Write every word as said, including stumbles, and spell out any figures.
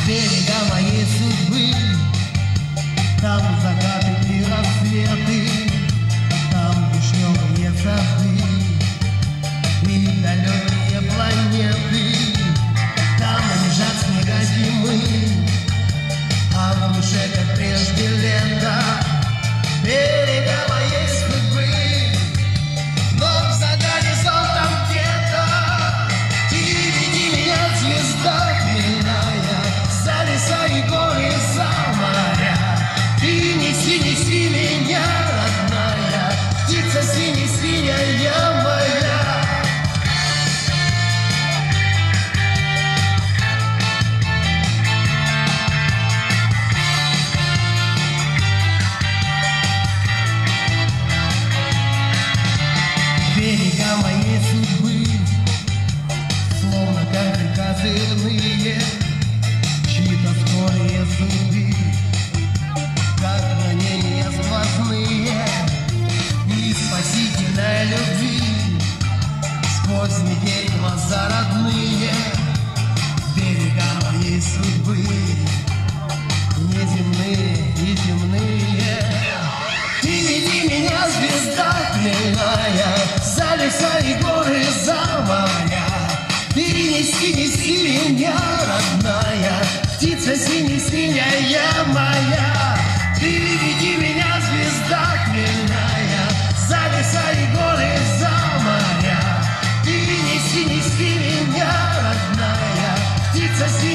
берега моей судьбы. Там закаты и рассветы, там вишневые сады и далекие планеты. Там лежат снега зимы, а в душе, как прежде, лето. Берега моей судьбы, но за горизонтом где-то ты веди меня, звезда хмельная, за леса и горы, за моря. Ты неси, неси меня, родная, птица сине-синяя моя. Берега моей судьбы, словно как река зырные, чьи-то скорые суды, как ранения сквозные и спасительной любви. Сквозь метель глаза родные, берега моей судьбы, неземные и земные. Ты веди меня, звезда хмельная, за леса и горы, за моря. Ты неси, неси меня, родная, птица сине-синяя моя. Ты веди меня, звезда хмельная, за леса и горы, за моря. Ты неси, неси меня, родная, птица синяя.